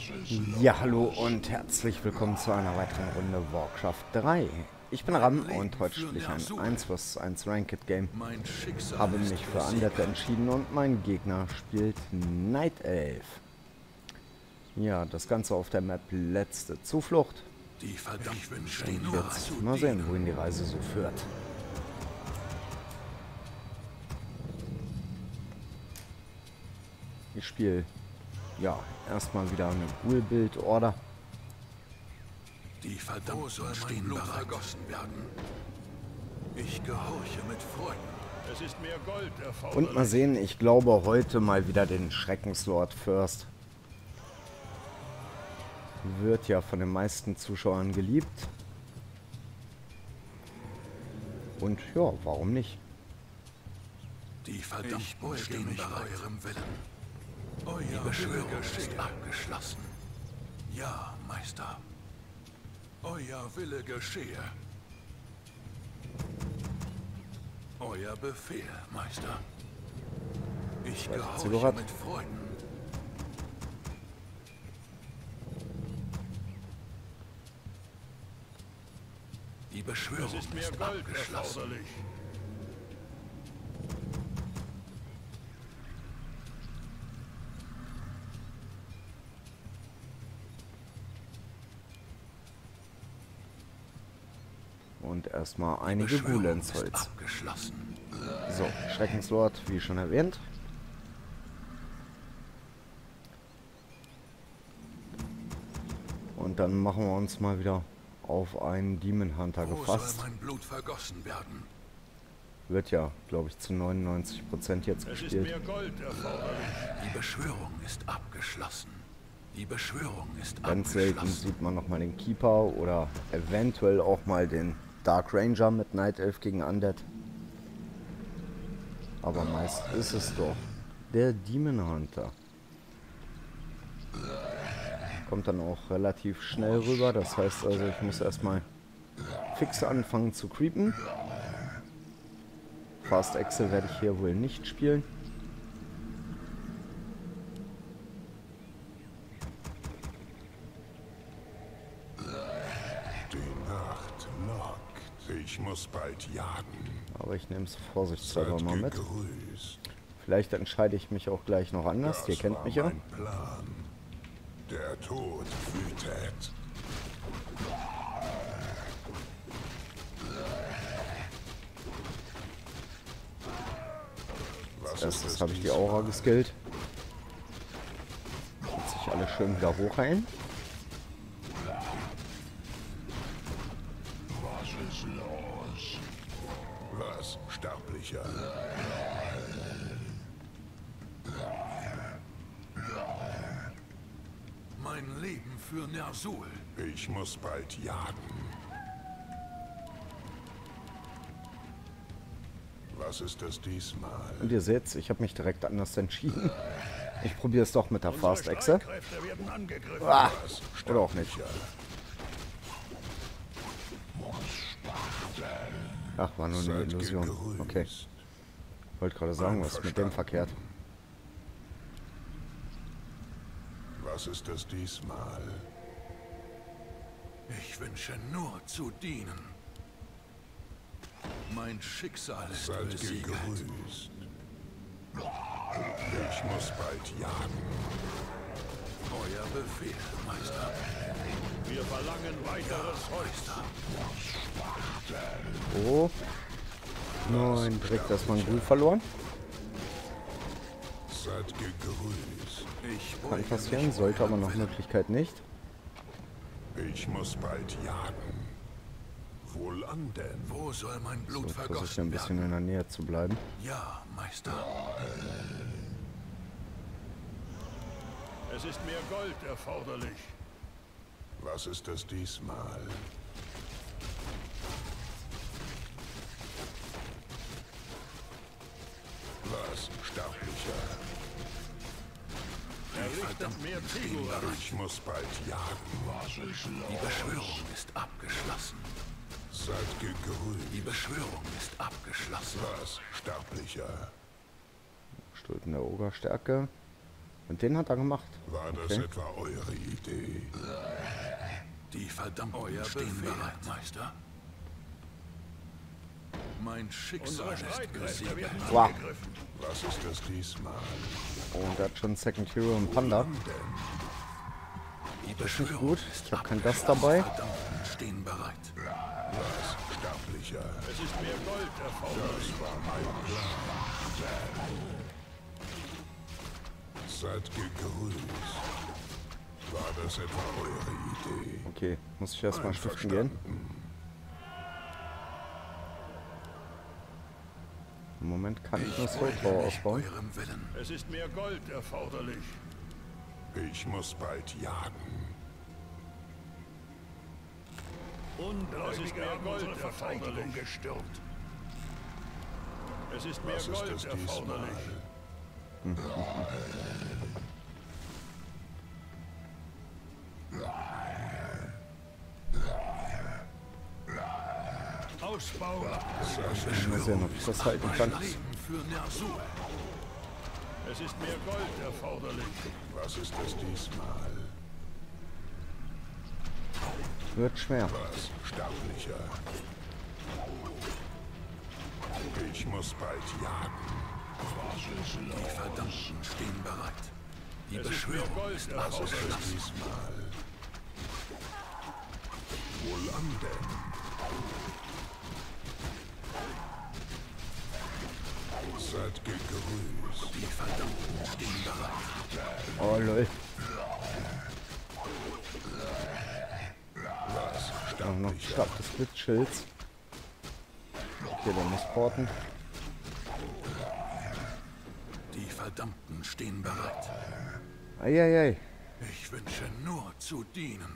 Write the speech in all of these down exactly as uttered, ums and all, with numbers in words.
Ja, hallo und herzlich willkommen zu einer weiteren Runde Warcraft drei. Ich bin Ram und heute spiele ich ein eins versus eins Ranked Game. Habe mich für Undead entschieden und mein Gegner spielt Night Elf. Ja, das Ganze auf der Map Letzte Zuflucht. Die verdammten Und jetzt mal sehen, wohin die Reise so führt. Ich spiele ja erstmal wieder eine Ghoul-Build-Order. Die verdammten soll mein Blut vergossen werden. Ich gehorche mit Freuden. Es ist mehr Gold erforderlich. Und mal sehen, ich glaube heute mal wieder den Schreckenslord First. Wird ja von den meisten Zuschauern geliebt. Und ja, warum nicht? Die verdammten stehen bei eurem Willen. Die Beschwörung ist abgeschlossen. Ja, Meister. Euer Wille geschehe. Euer Befehl, Meister. Ich gehorche mit Freuden. Die Beschwörung Es ist mehr ist Gold abgeschlossen. erforderlich. Und erstmal einige Ghoul ins Holz. Abgeschlossen. So, Schreckenslord, wie schon erwähnt. Und dann machen wir uns mal wieder auf einen Demon Hunter Wo gefasst. soll mein Blut vergossen werden? Wird ja, glaube ich, zu neunundneunzig Prozent jetzt Es ist gespielt. mehr Gold erforderlich. Die Beschwörung ist abgeschlossen. Die Beschwörung ist Ganz selten abgeschlossen. sieht man nochmal den Keeper oder eventuell auch mal den Dark Ranger mit Night Elf gegen Undead. Aber meist ist es doch der Demon Hunter. Kommt dann auch relativ schnell rüber. Das heißt also, ich muss erstmal fix anfangen zu creepen. Fast Excel werde ich hier wohl nicht spielen. Die Nacht lockt. Ich muss bald jagen. Aber ich nehme es vorsichtshalber Seid mal mit. gegrüßt. Vielleicht entscheide ich mich auch gleich noch anders. Ihr kennt war mich ja. mein Plan. Der Tod wütet. Was Als ist erstes es habe ich die diesmal? Aura geskillt. Zieht sich alle schön wieder hoch ein. Was ist los? Was, Sterblicher? Mein Leben für Ner'zhul. Ich muss bald jagen. Was ist es diesmal? Und ihr seht, ich habe mich direkt anders entschieden. Ich probiere es doch mit der Unsere Fast Exe. Streitkräfte werden angegriffen. Ah, Was, oder auch nicht. Sterblicher? Ach, war nur eine Seid Illusion. gegrüßt. Okay. Wollte gerade sagen, was ist mit dem verkehrt? Was ist es diesmal? Ich wünsche nur zu dienen. Mein Schicksal ist Seid besiegelt. gegrüßt. Ich muss bald jagen. Euer Befehl, Meister. Wir verlangen weiteres Holz. Oh. Nein, direkt erstmal ein Ghoul verloren. Seid gegrüßt. Ich Kann beuge passieren, mich sollte aber eurem nach Willen. Möglichkeit nicht. Ich muss bald jagen. Wohlan denn. Wo soll mein Blut So, versuche vergossen ein bisschen werden? in der Nähe zu bleiben. Ja, Meister. Es ist mehr Gold erforderlich. Was ist es diesmal? Was, Sterblicher? Errichtet mehr Figuren. Ich muss bald jagen. Die Beschwörung ist abgeschlossen. Seid gegrüßt. Die Beschwörung ist abgeschlossen. Was, Sterblicher? Stulpen der Ogerstärke. Und den hat er gemacht. War das Okay. etwa eure Idee? Die verdammten stehen bereit, Meister. Mein Schicksal Unsere ist Streitkräfte besiegt. werden Wow. angegriffen. Was ist das diesmal? Und er hat schon Second Hero und Panda. Die Das ist nicht Beschwörung gut. ist Ich habe kein Gast dabei. Die Verdammten stehen bereit. Was? Sterblicher. Es ist mehr Gold erforderlich. Das war mein Plan. Seid gegrüßt. War das etwa eure Idee? Okay, muss ich erstmal stiften gehen. Im Moment kann ich nur Soulpower ausbauen. Eurem Willen. Es ist mehr Gold erforderlich. Ich muss bald jagen. Ungläubige haben unsere Verteidigung gestürmt. Es ist mehr Was ist Gold das erforderlich. diesmal? Ausbau. Mal sehen, ob ich das halten kann. Leben für Ner'zhul. Es ist mehr Gold erforderlich. Was ist das diesmal? Wird schwer. Was? Sterblicher. Ich muss bald jagen. Die Verdammten stehen bereit. Die Es ist mehr Beschwörung Gold ist Was ist erforderlich. das diesmal? Wohlan denn? Seid gegrüßt. Die Verdammten stehen bereit. Oh lol. Was? Auch noch Sterblicher. Stab des Blitzschilds. Okay, der muss porten. Die Verdammten stehen bereit. Eieiei. Ich wünsche nur zu dienen.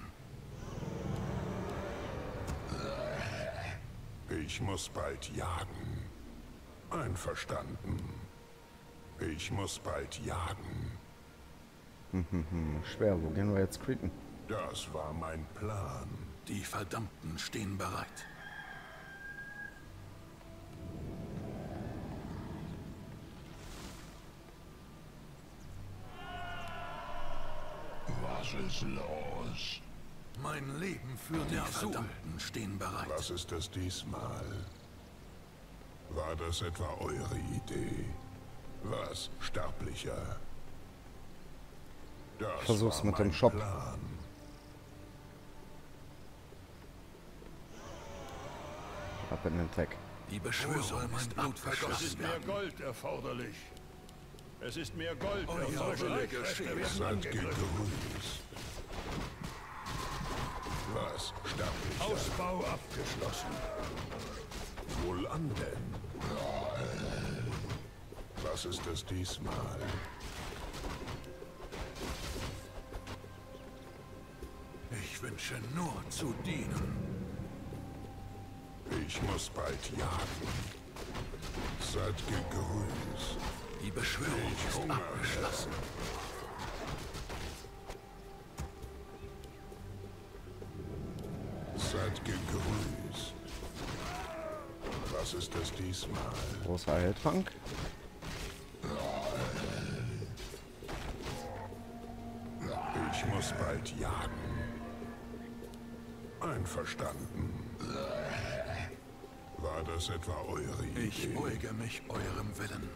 Ich muss bald jagen. Einverstanden. Ich muss bald jagen. Hm, schwer. Wo gehen wir jetzt creepen? Das war mein Plan. Die Verdammten stehen bereit. Was ist los? Mein Leben für die Verdammten stehen bereit. Was ist das diesmal? War das etwa eure Idee? Was? Sterblicher? Das Versuch's war mit dem mein Shop. Plan. Ab in den Tag. Die Beschwörung ist Es abgeschlossen ist mehr werden. Gold erforderlich. Es ist mehr Gold Euer erforderlich. Wille Unsere geschehe. Streitkräfte werden Seid angegriffen. gegrüßt. Was? Sterblicher? Ausbau abgeschlossen. Wohlan denn? Was ist das diesmal? Ich wünsche nur zu dienen. Ich muss bald jagen. Seid gegrüßt. Die Beschwörung ist hungere. abgeschlossen. Seid gegrüßt. Was ist das diesmal? Großer Heiltrank. Ich muss bald jagen. Einverstanden. War das etwa eure Idee? Ich beuge mich eurem Willen.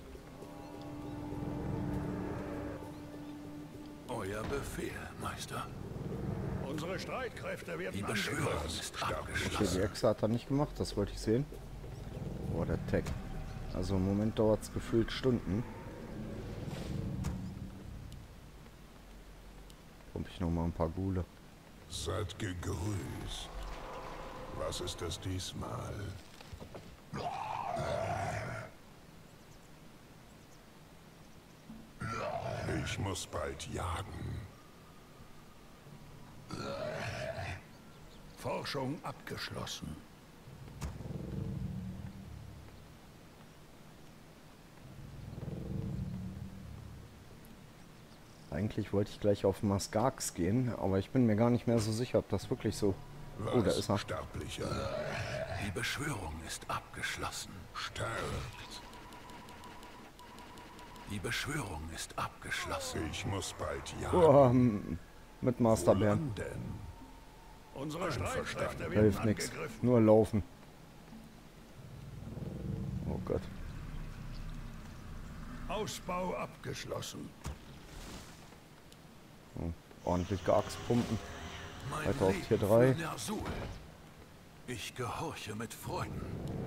Euer Befehl, Meister. Unsere Streitkräfte werden Die angegriffen. Beschwörung ist Okay, abgeschlossen. die Echse hat er nicht gemacht. Das wollte ich sehen. Oh, der Tag. Also im Moment dauert es gefühlt Stunden. Pump ich noch mal ein paar Gule. Seid gegrüßt. Was ist das diesmal? Ich muss bald jagen. Forschung abgeschlossen. Eigentlich wollte ich gleich auf Masgarx gehen, aber ich bin mir gar nicht mehr so sicher, ob das wirklich so... Oh, da Was? ist er. Sterblicher. Die Beschwörung ist abgeschlossen. Sterbt. Die Beschwörung ist abgeschlossen. Ich muss bald jagen. Oh, mit Masterbären. Wohlan denn? Unsere Streitkräfte werden Hilft nichts. angegriffen. Nur laufen. Oh Gott. Ausbau abgeschlossen. Oh, ordentlich geaxtpumpen. Mein Weiter auf Leben Tier drei. für Ner'zhul. Ich gehorche mit Freuden.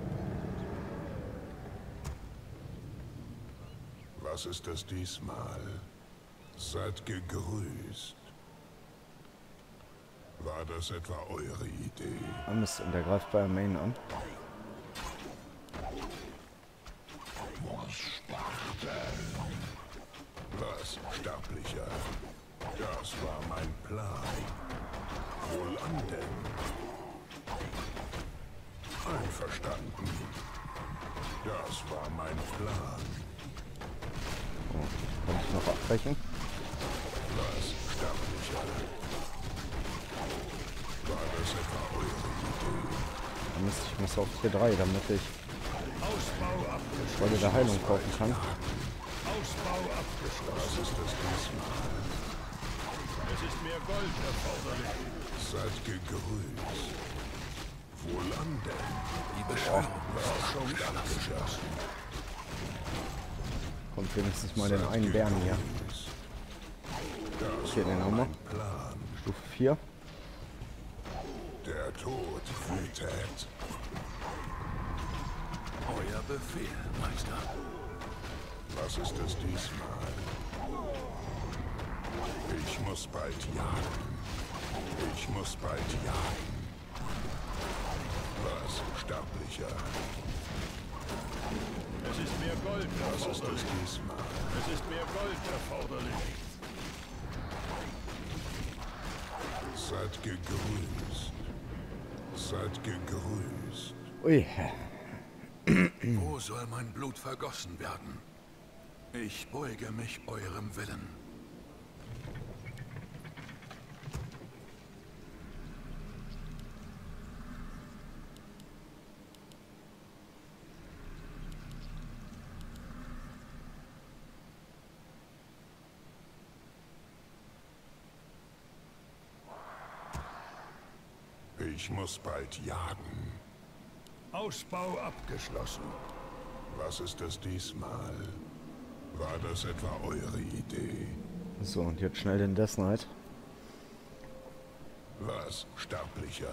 Was ist das diesmal? Seid gegrüßt. War das etwa eure Idee? Ah Mist, und der greift bei Main an. Was, Sterblicher? Das war mein Plan. Wohlan denn? Einverstanden. Das war mein Plan. Kann ich noch abbrechen? Was, Sterblicher? War das etwa eure Idee? Ah Mist, ich muss auf Tier drei, damit ich Ausbau abgeschlossen. Freude der Heilung kaufen kann. Ausbau abgeschlossen. Was ist das diesmal? Es ist mehr Gold erforderlich. Seid gegrüßt. Wohlan denn? Die Beschwörung ist Schon abgeschlossen. Kommt wenigstens mal den einen Bären hier. Hier, den haben wir. Plan. Stufe vier. Der Tod wütet. euer Befehl, Meister. Was ist es diesmal? Ich muss bald jagen. Ich muss bald jagen. Was, Sterblicher? Es ist mehr Gold Was ist es erforderlich. diesmal? Es ist mehr Gold erforderlich. Seid gegrüßt. Seid gegrüßt. Ui. Wo soll mein Blut vergossen werden? Ich beuge mich eurem Willen. Ich muss bald jagen. Ausbau abgeschlossen. Was ist es diesmal? War das etwa eure Idee? So, und jetzt schnell den Death Knight. Was, Sterblicher?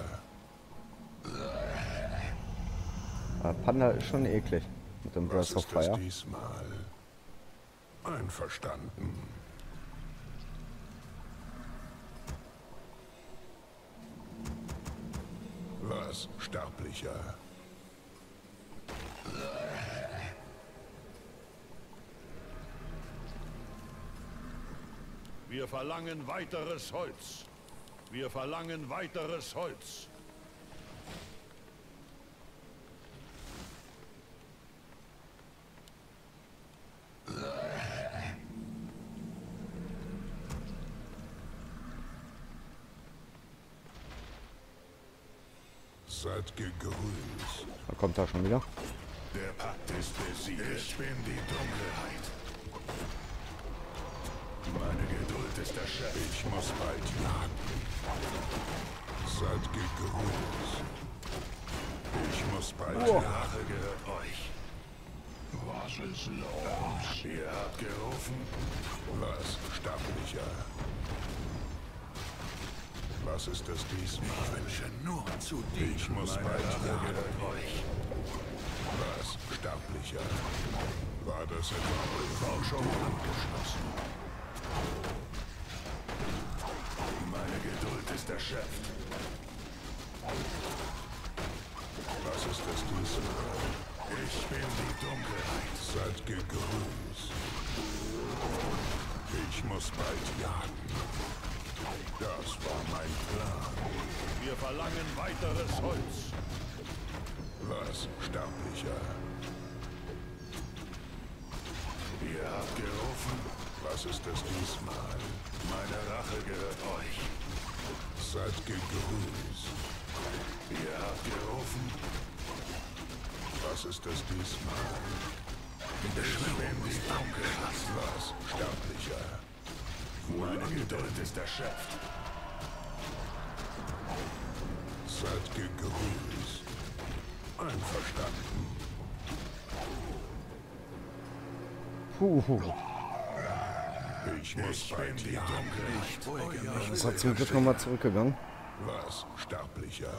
Ah, Panda ist schon eklig mit dem Was Breath of ist es Fire. diesmal? Einverstanden. Was, Sterblicher? Wir verlangen weiteres Holz. Wir verlangen weiteres Holz. Seid gegrüßt. Da kommt er schon wieder. Der Pakt ist besiegt. Ich bin die Dunkelheit. Meine Geduld ist erschöpft. Ich muss bald jagen. Seid gegrüßt. Ich muss bald Oh. jagen. Rache gehört euch. Was ist los? Ihr habt gerufen. Was, Sterblicher? Was ist das diesmal? Ich wünsche nur zu dir. Ich muss Meine bald Rache jagen. gehört euch. Was, Sterblicher? War das etwa eure Forschung abgeschlossen. Meine Geduld ist erschöpft. Was ist das diesmal? Ich bin die Dunkelheit. Seid gegrüßt. Ich muss bald jagen. Das war mein Plan. Wir verlangen weiteres Holz. Was, Sterblicher? Ihr habt gerufen. Was ist das diesmal? Meine Rache gehört euch. Seid gegrüßt. Ihr habt gerufen. Was ist das diesmal? Die Beschwörung ist abgeschlossen. Was, Sterblicher? Meine Geduld ist erschöpft. Seid gegrüßt. Einverstanden. Puh. Ich muss bei dir. Ich beuge mich. Das hat zum Glück nochmal zurückgegangen. Was, Sterblicher?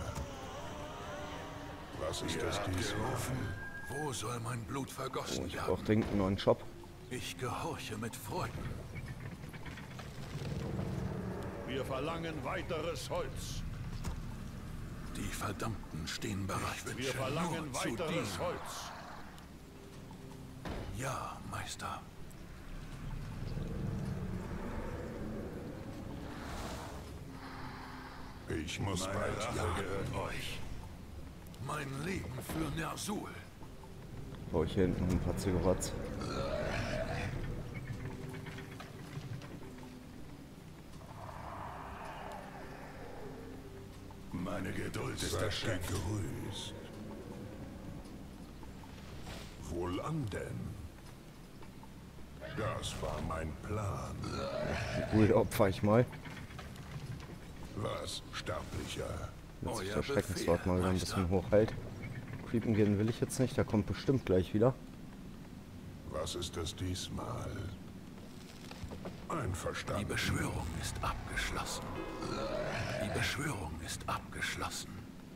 Was ist das diesmal? Wo soll mein Blut Oh, vergossen ich brauche werden? dringend einen neuen Shop. Ich gehorche mit Freuden. Wir verlangen weiteres Holz. Die Verdammten stehen bereit. Ich Wir wünsche verlangen nur zu weiteres dienen. Holz. Ja, Meister. Ich muss bald jagen. euch. Mein Leben für Ner'zhul. Brauche ich hier hinten noch ein paar Zigaretten. Meine Geduld ist erschöpft. Gegrüßt. Wohlan denn. Das war mein Plan. Gut, opfer ich mal. Was, Sterblicher? Jetzt sich Euer der Schreckenswort Befehl, mal wieder ein Meister. bisschen hochhält. Creepen gehen will ich jetzt nicht, der kommt bestimmt gleich wieder. Was ist das diesmal? Die Einverstanden. Beschwörung ist abgeschlossen. Die Beschwörung ist abgeschlossen.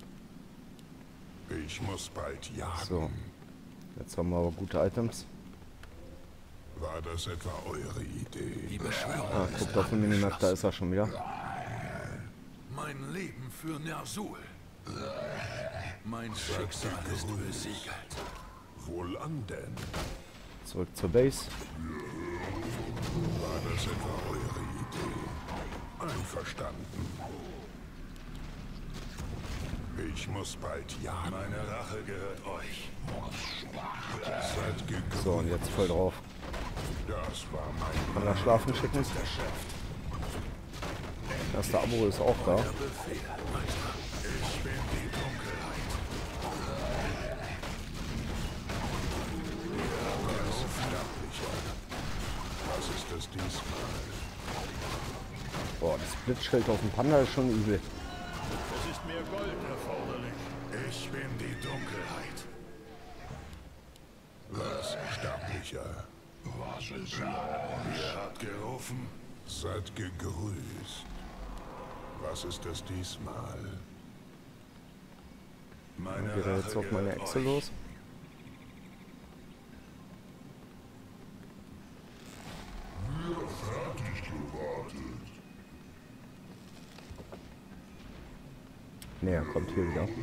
Ich muss bald jagen. So. Jetzt haben wir aber gute Items. War das etwa eure Idee? Die Beschwörung Ah, ist guckt auf den Minimap, da abgeschlossen. ist er schon wieder. Mein Leben für Ner'zhul. Mein Schicksal ist besiegelt. Wohlan denn. Zurück zur Base. War das etwa eure Idee? Einverstanden. Ich muss bald jagen. Meine Rache gehört euch. Seid gegrüßt. So, und jetzt voll drauf. Das war mein Kann er schlafen schicken? Erster Abo ist auch da. Befehl, Meister. Ich bin die Dunkelheit. Was, Sterblicher? Was ist das diesmal? Boah, das Blitzschild auf dem Panda ist schon übel. Es ist mehr Gold erforderlich. Ich bin die Dunkelheit. Was, Sterblicher? Was ist los? Ihr habt gerufen? Seid gegrüßt. Was ist das diesmal? Meine Geht er jetzt auf meine Echse los? Ne, er kommt hier wieder.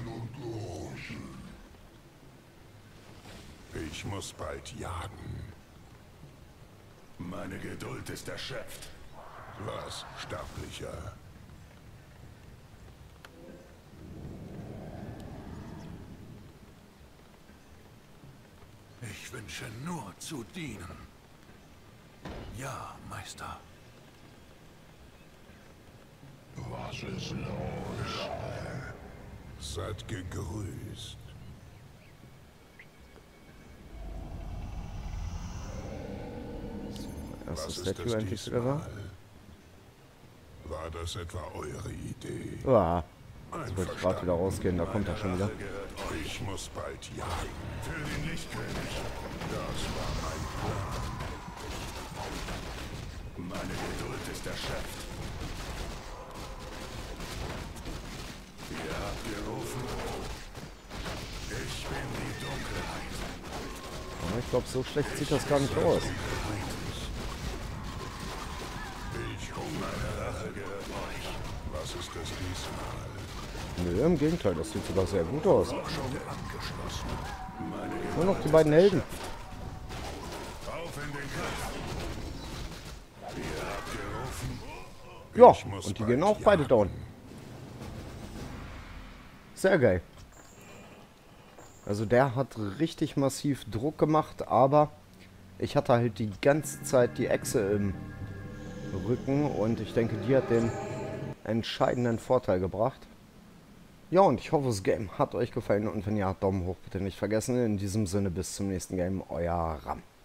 Ich muss bald jagen. Meine Geduld ist erschöpft. Was, Sterblicher? Ich wünsche nur zu dienen. Ja, Meister. Was ist los? Seid gegrüßt. Erstes Was ist Statue das endlich wieder da. diesmal? War das etwa eure Idee? Ah, jetzt wollte ich gerade wieder rausgehen, da kommt er schon wieder. Ich muss bald jagen. Für den Lichtkönig. Das war mein Plan. Meine Geduld ist erschöpft. Ihr habt gerufen. Ich bin die Dunkelheit. Aber ich glaube, so schlecht sieht das gar nicht aus. Ich hole meine Rache gehört euch. Was ist das diesmal? Nö, im Gegenteil, das sieht sogar sehr gut aus. Schon abgeschlossen. Meine Geduld. Nur noch die beiden Helden. Auf in den Kampf. Ihr habt gerufen. Ja, Ich muss und die bald gehen auch beide jagen. down. Sehr geil. Also der hat richtig massiv Druck gemacht, aber ich hatte halt die ganze Zeit die Echse im Rücken und ich denke, die hat den entscheidenden Vorteil gebracht. Ja, und ich hoffe, das Game hat euch gefallen und wenn ja, Daumen hoch bitte nicht vergessen. In diesem Sinne, bis zum nächsten Game, euer Ram.